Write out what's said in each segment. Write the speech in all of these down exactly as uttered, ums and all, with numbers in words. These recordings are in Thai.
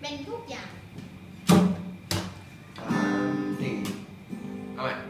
เป็นทุกอย่างนี่เอาไหม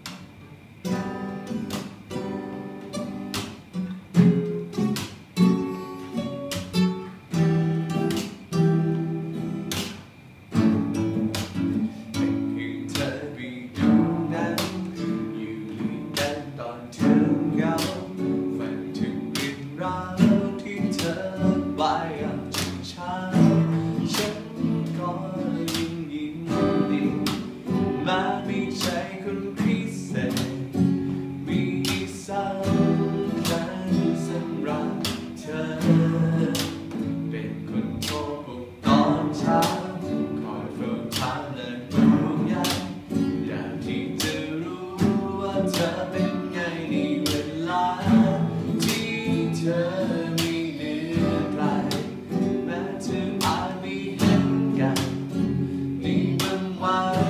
มามีใจคนพิเศษมีสำคัญสำหรับเธอเป็นคนโทรปลุกตอนเช้าคอยเฝ้าถามและห่วงใยอยากที่จะรู้ว่าเธอเป็นไงในเวลาที่เธอมีเหนื่อยไกลแม้เธออาจไม่เห็นกันในบางวัน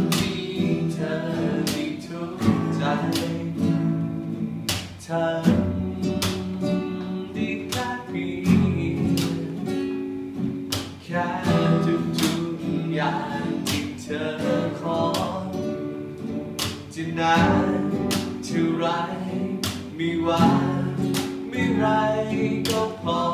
ทำได้แค่เพียงแค่ทุกๆอย่างที่เธอขอจะนานเท่าไรไม่ว่าไม่ไรก็พอ